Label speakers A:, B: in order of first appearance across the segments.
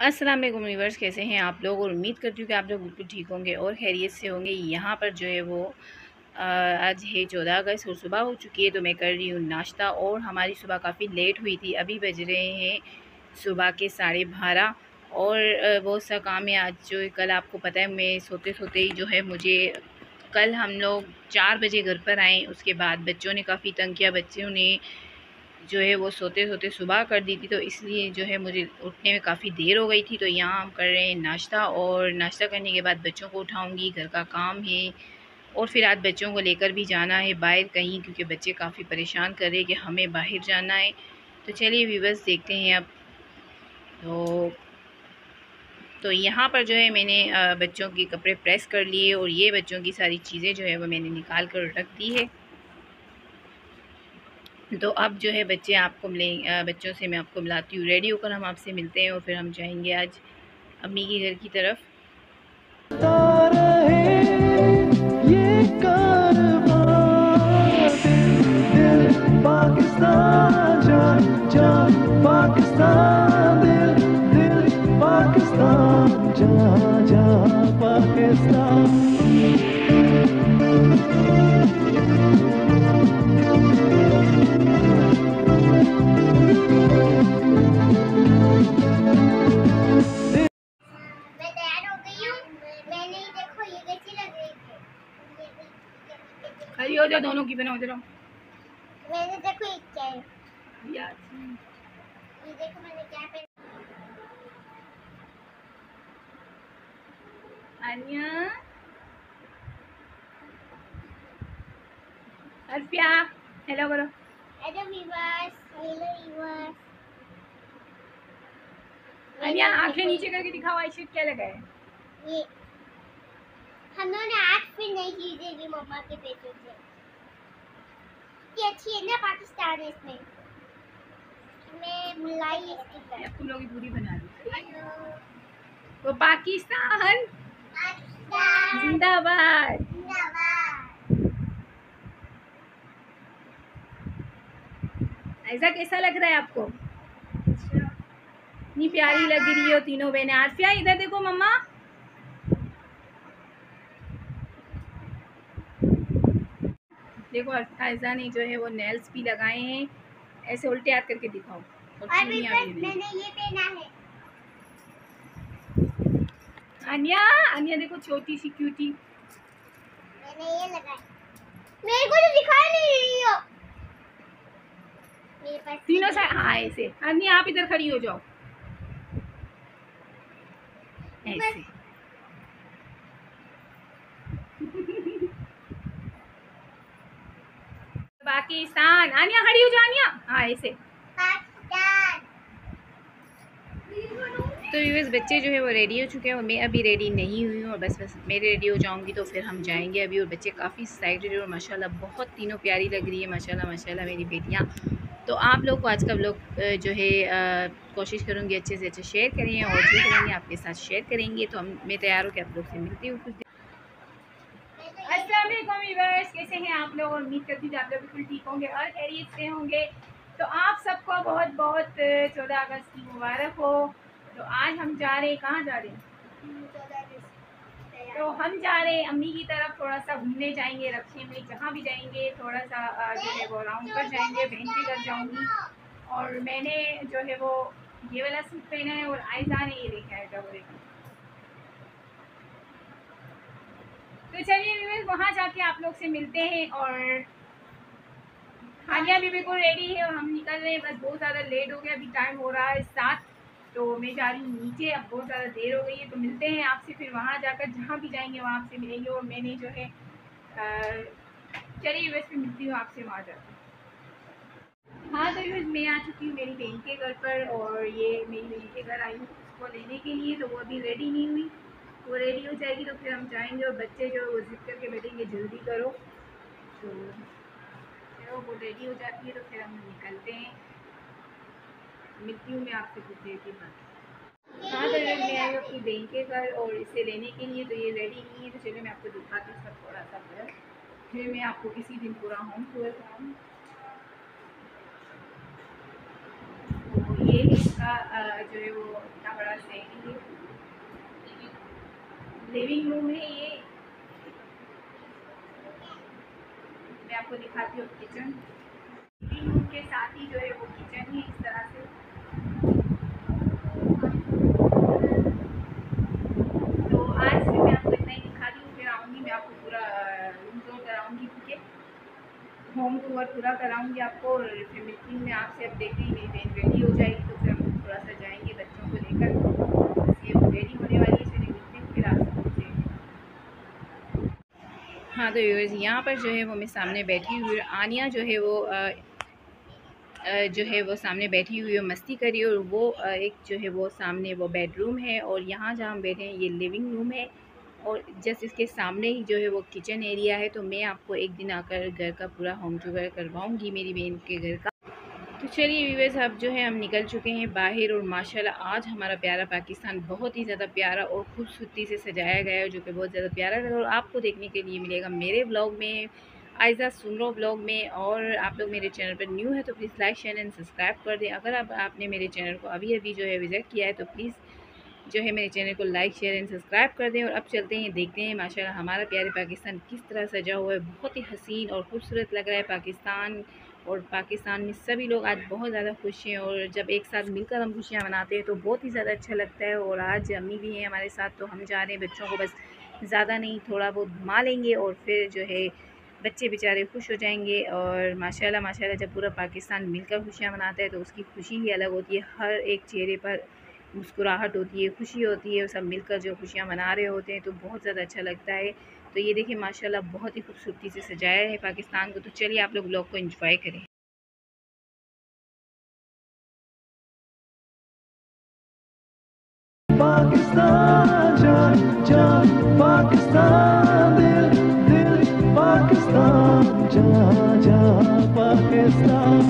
A: अस्सलाम वालेकुम व्यूअर्स, कैसे हैं आप लोग। और उम्मीद करती हूँ कि आप लोग बिल्कुल ठीक होंगे और खैरियत से होंगे। यहाँ पर जो है वो आज है 14 अगस्त और सुबह हो चुकी है, तो मैं कर रही हूँ नाश्ता। और हमारी सुबह काफ़ी लेट हुई थी, अभी बज रहे हैं सुबह के 12:30। और बहुत सा काम है आज। जो कल आपको पता है, मैं सोते सोते ही जो है मुझे कल हम लोग 4 बजे घर पर आए। उसके बाद बच्चों ने काफ़ी तंग किया, बच्चों ने जो है वो सोते सोते सुबह कर दी थी, तो इसलिए जो है मुझे उठने में काफ़ी देर हो गई थी। तो यहाँ हम कर रहे हैं नाश्ता, और नाश्ता करने के बाद बच्चों को उठाऊंगी, घर का काम है। और फिर आज बच्चों को लेकर भी जाना है बाहर कहीं, क्योंकि बच्चे काफ़ी परेशान कर रहे हैं कि हमें बाहर जाना है। तो चलिए व्यूअर्स, देखते हैं अब। तो यहाँ पर जो है मैंने बच्चों के कपड़े प्रेस कर लिए, और ये बच्चों की सारी चीज़ें जो है वो मैंने निकाल कर रख दी है। तो अब जो है बच्चे आपको मिले, बच्चों से मैं आपको मिलाती हूँ। रेडी होकर हम आपसे मिलते हैं, और फिर हम जाएंगे आज अम्मी के घर की तरफ। खड़ी हो जाओ, दोनों की बनाओ जरा।
B: मैंने देखो ये क्या है,
A: यार
B: ये देखो मैंने क्या पहना।
A: आनिया, अर्पिया, हेलो करो।
B: Hello viewers, hello viewers.
A: Aaniya, आंखें नीचे करके दिखाओ, आई शेड क्या लगा है।
B: ये हम लोगों ने आज फिर नई चीजें ली मम्मा के पैसों से। ये अच्छी है ना, पाकिस्तान है इसमें। मैं मलाई इसकी तरह।
A: अब तुम लोग पूरी बना दी। वो पाकिस्तान जिंदाबाद। ऐसा कैसा लग रहा है आपको? इतनी प्यारी लग रही हो तीनों बहनें। आरफिया इधर देखो मम्मा। देखो आयजा ने जो है वो नेल्स भी लगाए हैं। ऐसे उल्टे हाथ करके दिखाओ। और
B: मैंने ये पहना है।
A: अनिया, अनिया देखो छोटी सी क्यूटी।
B: मैंने ये लगाया। मेरे को तो दिखाई नहीं रही हो। मेरे पास
A: तीनों से हाँ ऐसे। अनिया आप इधर खड़ी हो जाओ ऐसे। पाकिस्तान। आनिया खड़ी हो जाओ, आनिया हाँ ऐसे। तो यूएस बच्चे जो है वो रेडी हो चुके हैं, और मैं अभी रेडी नहीं हुई हूँ। और बस मैं रेडी हो जाऊँगी तो फिर हम जाएंगे अभी। और बच्चे काफ़ी एक्साइटेड है, और माशाल्लाह बहुत तीनों प्यारी लग रही है। माशाल्लाह माशाल्लाह मेरी बेटियाँ। तो आप लोग को आज का व्लॉग जो है कोशिश करूँगी अच्छे से अच्छे शेयर करें, और जो करेंगे आपके साथ शेयर करेंगे। तो मैं तैयार होकर आप लोग से मिलती हूँ कुछ। अस्सलाम वालेकुम व्यूअर्स, कैसे हैं आप लोग। उम्मीद करती हूँ आप लोग बिल्कुल ठीक होंगे और खैरियत से होंगे। तो आप सबको बहुत बहुत 14 अगस्त की मुबारक हो। तो आज हम जा रहे हैं, कहाँ जा रहे हैं? तो हम जा रहे हैं अम्मी की तरफ। थोड़ा सा घूमने जाएंगे, रक्षे में जहाँ भी जाएंगे थोड़ा सा जो है वो राउंड पर जाएंगे। बहन के घर जाऊँगी। और मैंने जो है वो ये वाला सूट पहना है, और आयजा ने ये देखा है डबल। तो चलिए वहाँ जाके आप लोग से मिलते हैं। और हानिया भी बिल्कुल रेडी है, और हम निकल रहे हैं। बस बहुत ज़्यादा लेट हो गया, अभी टाइम हो रहा है 7। तो मैं जा रही हूँ नीचे, अब बहुत ज़्यादा देर हो गई है। तो मिलते हैं आपसे फिर वहाँ जाकर, जहाँ भी जाएंगे वहाँ आपसे मिलेंगे। और मैंने जो है चलिए वैसे मिलती हूँ आपसे वहाँ जाकर। हाँ तो मैं आ चुकी हूँ मेरी बहन के घर पर, और ये मेरी बहन के घर आई हूँ उसको लेने के लिए। तो वो अभी रेडी नहीं हुई, वो रेडी हो जाएगी तो फिर हम जाएंगे। और बच्चे जो वो जिद करके बैठेंगे जल्दी करो। तो चलो वो रेडी हो जाती है तो फिर हम निकलते हैं। मिलती हूँ मैं आपसे कुछ देर के बाद। हाँ तो मैं आई हूँ अपनी बहन के घर, और इसे लेने के लिए। तो ये रेडी नहीं है, तो चलो मैं आपको दिखाती हूँ उसका थोड़ा सा घर। फिर मैं आपको किसी दिन पूरा होम टूर कराऊँ। तो ये का जो है वो इतना बड़ा सेट है। लिविंग रूम है ये। मैं आपको दिखाती हूँ किचन। लिविंग रूम के साथ ही जो है वो किचन है इस तरह से। तो आज मैं आपको इतना ही दिखा दी हूँ, फिर आऊँगी मैं आपको पूरा रूम टूर कराऊँगी, ठीक है, होम टूर पूरा कराऊँगी आपको। और फिर मिलती हूँ मैं आपसे। अब देखते ही मेरी बहन रेडी हो जाएगी तो फिर हम थोड़ा सा जाएंगे बच्चों को लेकर। बस ये रेडी होने वाली है, चलिए मिलते हैं फिर आपसे। हाँ तो व्यूअर्स यहाँ पर जो है वो मैं सामने बैठी हुई, आनिया जो है वो सामने बैठी हुई है, मस्ती करी। और वो एक जो है वो सामने वो बेडरूम है, और यहाँ जहाँ हम बैठे हैं ये लिविंग रूम है, और जस्ट इसके सामने ही जो है वो किचन एरिया है। तो मैं आपको एक दिन आकर घर का पूरा होम टूर करवाऊँगी मेरी बहन के घर का। तो चलिए व्यूअर्स, अब जो है हम निकल चुके हैं बाहर, और माशाल्लाह आज हमारा प्यारा पाकिस्तान बहुत ही ज़्यादा प्यारा और खूबसूरती से सजाया गया है, जो कि बहुत ज़्यादा प्यारा लगा। और आपको देखने के लिए मिलेगा मेरे ब्लॉग में, आयज़ा सुनरो ब्लॉग में। और आप लोग मेरे चैनल पर न्यू है तो please like share and subscribe कर दें। अगर आपने मेरे चैनल को अभी अभी जो है विज़िट किया है तो प्लीज़ जो है मेरे चैनल को लाइक शेयर एंड सब्सक्राइब कर दें। और अब चलते हैं, देखते हैं माशाल्लाह हमारा प्यारे पाकिस्तान किस तरह सजा हुआ है। बहुत ही हसीन और खूबसूरत लग रहा है पाकिस्तान। और पाकिस्तान में सभी लोग आज बहुत ज़्यादा खुश हैं, और जब एक साथ मिलकर हम खुशियाँ मनाते हैं तो बहुत ही ज़्यादा अच्छा लगता है। और आज अम्मी भी हैं हमारे साथ, तो हम जा रहे हैं बच्चों को बस ज़्यादा नहीं थोड़ा बहुत घुमा लेंगे, और फिर जो है बच्चे बेचारे खुश हो जाएंगे। और माशाल्लाह माशाल्लाह जब पूरा पाकिस्तान मिलकर खुशियाँ मनाता है तो उसकी खुशी ही अलग होती है। हर एक चेहरे पर मुस्कुराहट होती है, खुशी होती है, सब मिलकर जो खुशियाँ मना रहे होते हैं तो बहुत ज़्यादा अच्छा लगता है। तो ये देखिए माशाल्लाह बहुत ही खूबसूरती से सजाया है पाकिस्तान को। तो चलिए आप लोग ब्लॉग को एंजॉय करें।
C: पाकिस्तान जान जान पाकिस्तान दिल दिल पाकिस्तान जहाँ जहाँ पाकिस्तान।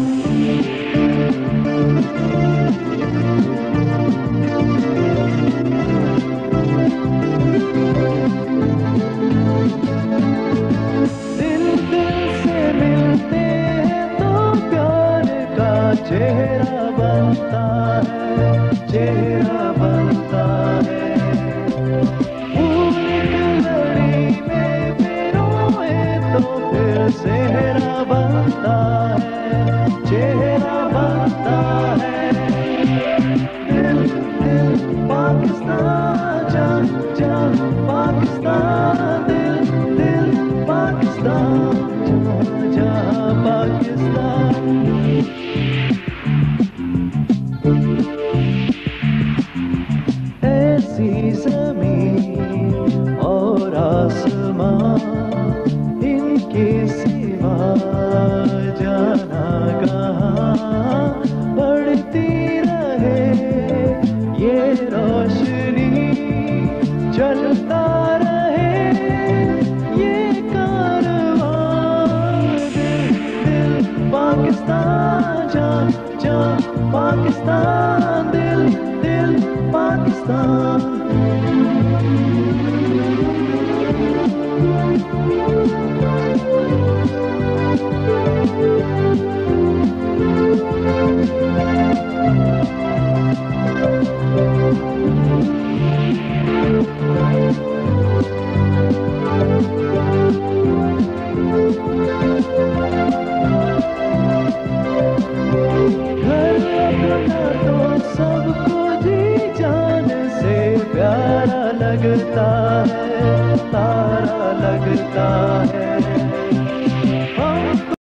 C: दिल दिल से मिलते हैं तो प्यार का चेहरा बनता है, चेहरा बनता है। फूल की लड़ी में पिरोए तो फिर सेहरा बनता है, चेहरा बनता है। दिल दिल पाकिस्तान जान जान पाकिस्तान दिल दिल पाकिस्तान जहाँ जहाँ पाकिस्तान। ऐसी ज़मीन और आसमां इनके सिवा जाना कहाँ। बढ़ती रहे ये रोशनी, चलता रहे ये कारवां। दिल दिल पाकिस्तान जान जान पाकिस्तान दिल दिल पाकिस्तान। घर अपना तो सबको जी जान से प्यारा लगता है, तारा लगता है। हमको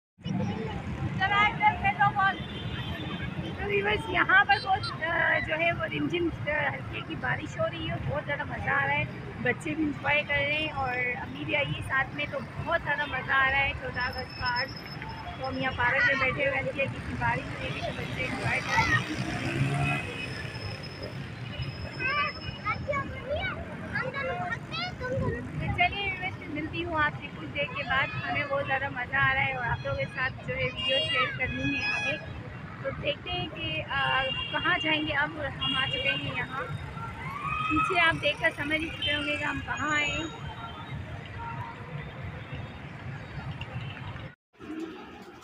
A: तो व्यूअर्स यहाँ पर बहुत जो है वो रिमझिम हल्की की बारिश हो रही है, बहुत ज़्यादा मज़ा आ रहा है। बच्चे भी इंजॉय कर रहे हैं और अम्मी भी आई है साथ में, तो बहुत ज़्यादा मज़ा आ रहा है। 14 अगस्त का आज तो हम यहाँ पार्क में बैठे हुए हल्की हल्की सी बारिश हो रही है, तो बच्चे इंजॉय कर रहे हैं। तो चलिए व्यूअर्स, मिलती हूँ आपसे कुछ देर के बाद। हमें बहुत ज़्यादा मज़ा आ रहा है और आप लोगों के साथ जो है वीडियो शेयर करनी है हमें। तो देखते हैं कि कहाँ जाएंगे। अब हम आ चुके हैं यहाँ, पीछे आप देखकर समझ ही चुके होंगे कि हम कहाँ आए हैं।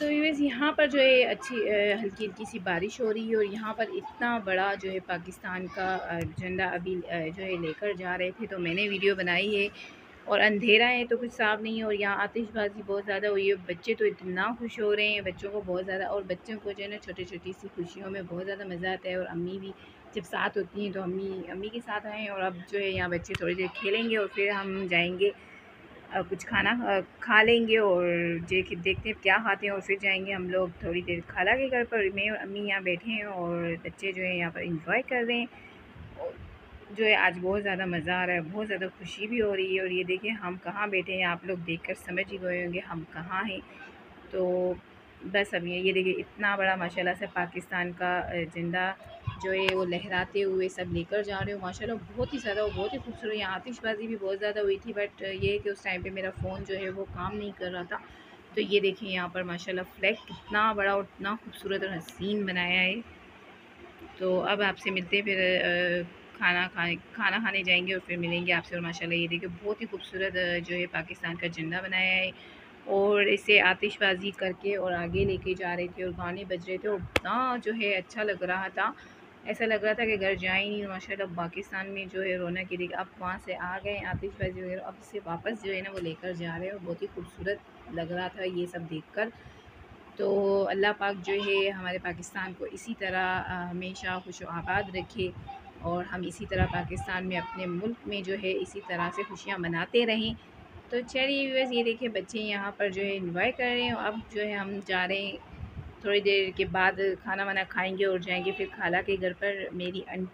A: तो वैसे यहाँ पर जो है अच्छी हल्की हल्की सी बारिश हो रही है और यहाँ पर इतना बड़ा जो है पाकिस्तान का झंडा अभी जो है लेकर जा रहे थे, तो मैंने वीडियो बनाई है। और अंधेरा है तो कुछ साफ नहीं है और यहाँ आतिशबाजी बहुत ज़्यादा हुई है। बच्चे तो इतना खुश हो रहे हैं, बच्चों को बहुत ज़्यादा, और बच्चों को जो है ना छोटी छोटी सी खुशियों में बहुत ज़्यादा मज़ा आता है। और अम्मी भी जब साथ होती हैं तो अम्मी के साथ आए। और अब जो है यहाँ बच्चे थोड़ी देर खेलेंगे और फिर हम जाएंगे कुछ खाना खा लेंगे और देखते हैं क्या खाते हैं। और फिर जाएंगे हम लोग थोड़ी देर खाला के घर पर। मैं और अम्मी यहाँ बैठे हैं और बच्चे जो है यहाँ पर इंजॉय कर रहे हैं। और जो है आज बहुत ज़्यादा मज़ा आ रहा है, बहुत ज़्यादा खुशी भी हो रही है। और ये देखिए हम कहाँ बैठे हैं, आप लोग देखकर समझ ही गए होंगे हम कहाँ हैं। तो बस अब ये देखिए इतना बड़ा माशाल्लाह से पाकिस्तान का झंडा जो है वो लहराते हुए सब लेकर जा रहे हो माशाल्लाह, बहुत ही ज़्यादा, वो बहुत ही खूबसूरत। यहाँ आतिशबाजी भी बहुत ज़्यादा हुई थी, बट ये है कि उस टाइम पे मेरा फ़ोन जो है वो काम नहीं कर रहा था। तो ये देखिए यहाँ पर माशाल्लाह फ्लैग कितना बड़ा और इतना खूबसूरत और हसीन बनाया है। तो अब आपसे मिलते हैं फिर खाना खाने जाएंगे और फिर मिलेंगे आपसे। और माशाल्लाह ये देखिए बहुत ही खूबसूरत जो है पाकिस्तान का झंडा बनाया है और इसे आतिशबाजी करके और आगे लेके जा रहे थे और गाने बज रहे थे और इतना जो है अच्छा लग रहा था। ऐसा लग रहा था कि घर जाए नहीं। माशाल्लाह पाकिस्तान में जो है रौनक की देखिए, अब वहाँ से आ गए आतिशबाजी वगैरह, अब इसे वापस जो है ना वो लेकर जा रहे हैं। और बहुत ही खूबसूरत लग रहा था ये सब देखकर। तो अल्लाह पाक जो है हमारे पाकिस्तान को इसी तरह हमेशा खुश आबाद रखे और हम इसी तरह पाकिस्तान में अपने मुल्क में जो है इसी तरह से खुशियाँ मनाते रहें। तो चलिए बस ये देखिए बच्चे यहाँ पर जो है एंजॉय कर रहे हैं। अब जो है हम जा रहे हैं, थोड़ी देर के बाद खाना वाना खाएंगे और जाएंगे फिर खाला के घर पर। मेरी आंटी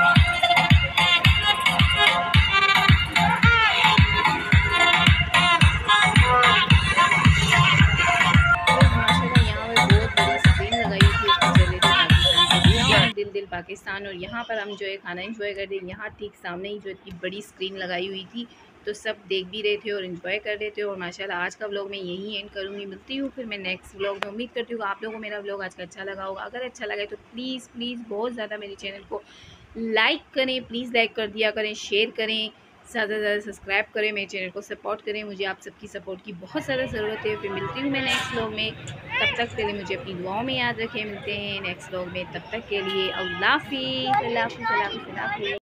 A: दिल दिल पाकिस्तान। और यहाँ पर हम जो है खाना एंजॉय कर रहे हैं। यहाँ ठीक सामने ही जो इतनी बड़ी स्क्रीन लगाई हुई थी तो सब देख भी रहे थे और एंजॉय कर रहे थे। और माशाल्लाह आज का व्लॉग मैं यहीं एंड करूँगी, मिलती हूँ फिर मैं नेक्स्ट व्लॉग में। उम्मीद करती हूँ आप लोगों को मेरा व्लॉग आज का अच्छा लगा होगा। अगर अच्छा लगा तो प्लीज़ बहुत ज़्यादा मेरे चैनल को लाइक करें, प्लीज़ लाइक कर दिया करें, शेयर करें, ज़्यादा से ज़्यादा सब्सक्राइब करें, मेरे चैनल को सपोर्ट करें। मुझे आप सबकी सपोर्ट की बहुत ज़्यादा ज़रूरत है। फिर मिलती हूँ मैं नेक्स्ट व्लॉग में, तब तक के लिए मुझे अपनी दुआओं में याद रखें। मिलते हैं नेक्स्ट व्लॉग में, तब तक के लिए अल्लाह हाफ़िज़।